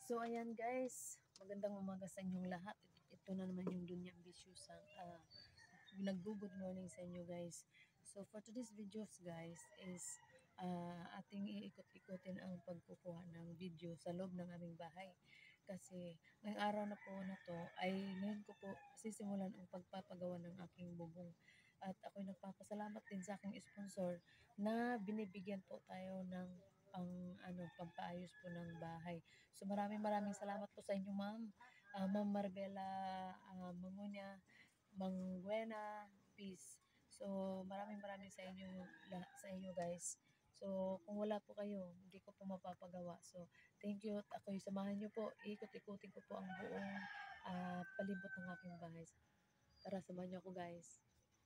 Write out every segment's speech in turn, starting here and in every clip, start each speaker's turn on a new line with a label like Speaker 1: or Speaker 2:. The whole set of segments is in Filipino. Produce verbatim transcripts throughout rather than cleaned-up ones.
Speaker 1: So ayan guys, magandang umaga sa inyong lahat. Ito na naman yung Dunyang Vicious. Uh, Nagbo-good morning sa inyo guys. So for today's videos guys is uh, ating iikot-ikutin ang pagkukuha ng video sa loob ng aming bahay. Kasi ngayong araw na po na to ay ngayon ko po sisimulan ang pagpapagawa ng aking bubong. At ako'y nagpapasalamat din sa aking sponsor na binibigyan po tayo ng pang ano pampaayos po ng bahay. So maraming maraming salamat po sa inyo ma'am. Uh, Ma'am Marbella uh, Mangunya, Mangwena, Peace. So maraming maraming sa inyo sa inyo guys. So kung wala po kayo, hindi ko po mapapagawa. So thank you at ako'y samahan niyo po. Ikot-ikutin ko po ang buong uh, palibot ng aking bahay. Tara, samahan niyo ako guys.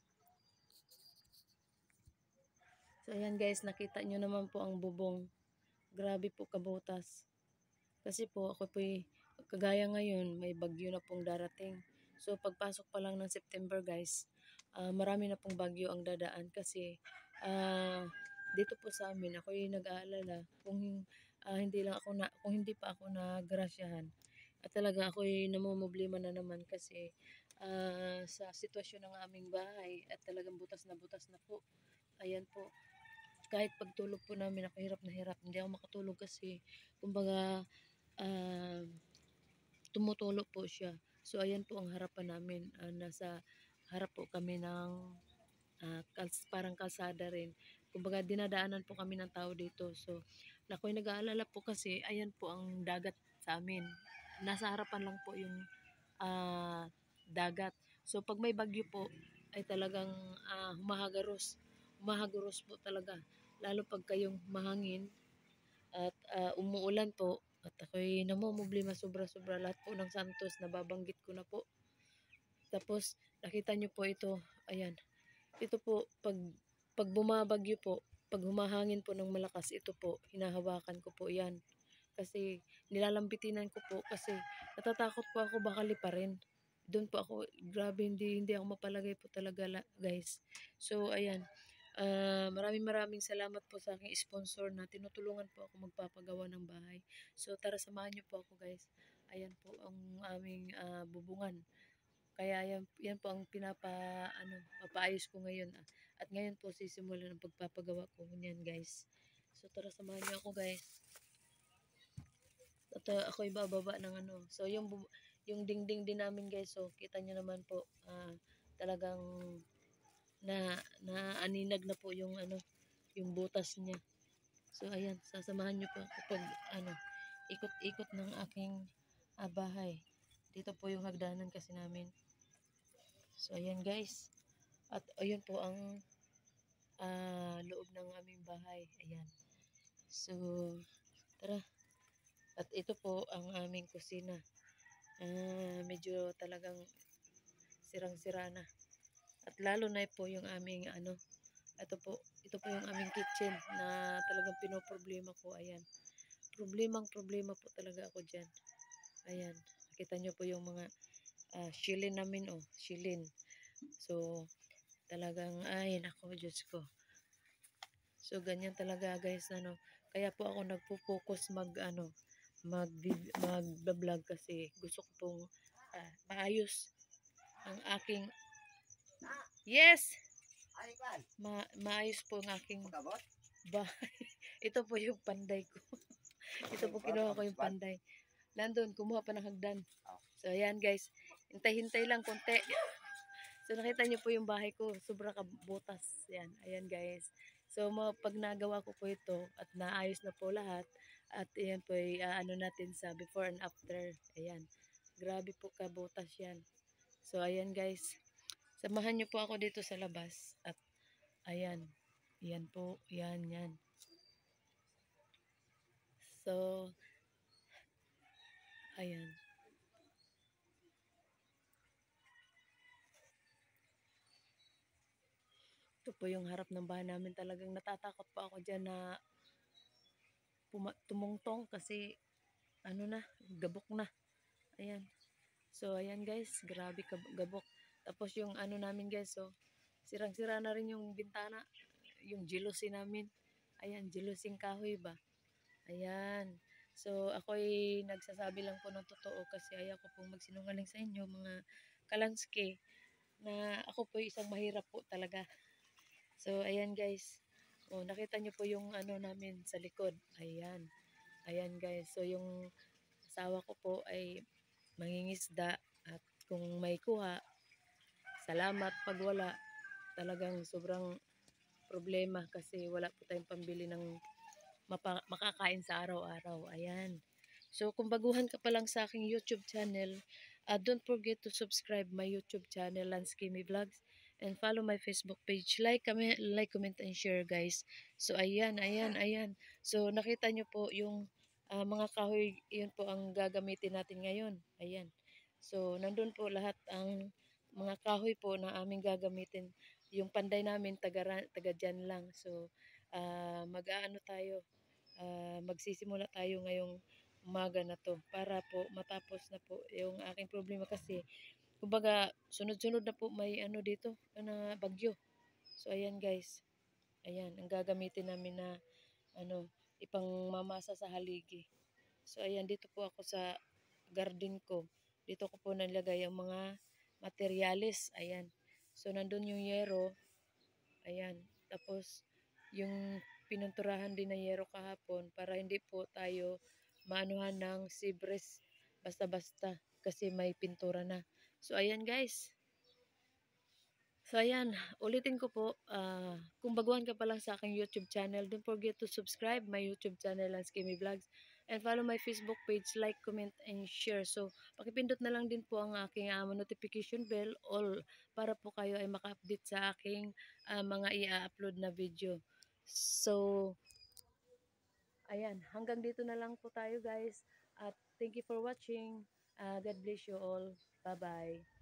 Speaker 1: So ayan guys, nakita nyo naman po ang bubong. Grabe po kabutas. Kasi po ako po kagaya ngayon, may bagyo na pong darating. So pagpasok pa lang ng September guys, uh, marami na pong bagyo ang dadaan kasi uh, dito po sa amin ako yung nag-aalala kung uh, hindi lang ako na kung hindi pa ako nagrasyahan. At talaga ako yung namumblema na naman kasi uh, sa sitwasyon ng aming bahay at talagang butas na butas na po. Ayan po, kahit pagtulog po namin ako hirap na hirap, hindi ako makatulog kasi kumbaga uh, tumutulo po siya. So ayan po ang harapan namin, uh, nasa harap po kami ng uh, kals, parang kalsada rin. Kumbaga dinadaanan po kami ng tao dito. So nakoy nag-aalala po kasi ayan po ang dagat sa amin. Nasa harapan lang po yung uh, dagat. So pag may bagyo po ay talagang uh, humahagaros. Humahagaros po talaga. Lalo pag kayong mahangin at uh, umuulan po at ako'y namumblema sobra-sobra. Lahat po ng santos nababanggit ko na po. Tapos nakita nyo po ito, ayan, ito po pag, pag bumabagyo po, pag humahangin po ng malakas, ito po hinahawakan ko po yan kasi nilalambitinan ko po kasi natatakot po ako baka liparin. Doon po ako, grabe, hindi hindi ako mapalagay po talaga guys. So ayan, Uh, maraming maraming salamat po sa aking sponsor na tinutulungan po ako magpapagawa ng bahay. So tara, samahan niyo po ako guys. Ayan po ang aming uh, bubungan. Kaya yan, yan po ang pinapa ano, papaayos ko ngayon. Ah. At ngayon po sisimulan ang pagpapagawa ko niyan guys. So tara, samahan niyo ako guys. At uh, ako ibababa ng ano. So yung yung dingding din namin guys. So kita niyo naman po uh, talagang na naaninag na po yung ano, yung butas niya. So ayan, sasamahan niyo po ako pag ano, ikot-ikot ng aking uh, bahay. Dito po yung hagdanan kasi namin. So ayan guys. At ayun po ang uh, loob ng aming bahay. Ayan. So tara. At ito po ang aming kusina. Uh, medyo talagang sirang-sira na. At lalo na po yung aming ano, ito po, ito po yung aming kitchen na talagang pinoproblema ko. Ayan. Problemang problema po talaga ako dyan. Ayan. Nakita nyo po yung mga uh, shilin namin. Oh, shilin. So, talagang, ay, nako, Diyos ko. So, ganyan talaga guys. Ano, kaya po ako nagpo-focus mag, ano, mag, mag-vlog kasi gusto ko pong uh, maayos ang aking yes! Ma maayos po ang aking bahay. Ito po yung panday ko. Ito po kinuha ko yung panday. Nandun, kumuha pa ng hagdan. So, ayan guys. Hintay-hintay lang konti. So, nakita niyo po yung bahay ko. Sobra kabutas. Ayan, ayan guys. So, pag nagawa ko po ito at naayos na po lahat, at ayan po, uh, ano natin sa before and after. Ayan. Grabe po kabutas yan. So, ayan guys. Samahan niyo po ako dito sa labas. At ayan. Yan po. Yan, yan. So, ayan. Ito po yung harap ng bahay namin. Talagang natatakot pa ako dyan na tumungtong kasi ano na, gabok na. Ayan. So, ayan guys. Grabe gabok. Tapos yung ano namin guys, so, sirang-sira na rin yung bintana. Yung jealousy namin. Ayan, jealousy kahoy ba? Ayan. So, ako'y nagsasabi lang po ng totoo kasi ayaw ko pong magsinungaling sa inyo mga kalanski na ako po isang mahirap po talaga. So, ayan guys. Oh, nakita niyo po yung ano namin sa likod. Ayan. Ayan guys. So, yung asawa ko po ay mangingisda at kung may kuha, salamat. Pag wala, talagang sobrang problema kasi wala po tayong pambili ng mapa- makakain sa araw-araw. Ayan. So, kung baguhan ka pa lang sa aking YouTube channel, uh, don't forget to subscribe my YouTube channel, Lanskimi Vlogs, and follow my Facebook page. Like, comment, like, comment, and share, guys. So, ayan, ayan, ayan. So, nakita nyo po yung uh, mga kahoy, yun po ang gagamitin natin ngayon. Ayan. So, nandun po lahat ang mga kahoy po na aming gagamitin. Yung panday namin, taga, taga dyan lang. So, uh, mag-aano tayo, uh, magsisimula tayo ngayong umaga na to para po matapos na po yung aking problema kasi kumbaga sunod-sunod na po may ano dito na bagyo. So ayan guys, ayan ang gagamitin namin na ano ipang mamasa sa haligi. So ayan dito po ako sa garden ko. Dito ko po nilagay ang mga materyales. Ayan. So nandun yung yero. Ayan. Tapos yung pinunturahan din na yero kahapon para hindi po tayo maanuhan ng sibres basta-basta kasi may pintura na. So ayan guys. So ayan, ulitin ko po, uh, kung baguhan ka pa lang sa aking YouTube channel, don't forget to subscribe my YouTube channel, Lanskimi Vlogs, and follow my Facebook page, like, comment, and share. So, pakipindot na lang din po ang aking uh, notification bell all para po kayo ay maka-update sa aking uh, mga i-upload na video. So, ayan, hanggang dito na lang po tayo guys. At thank you for watching. Uh, God bless you all. Bye-bye.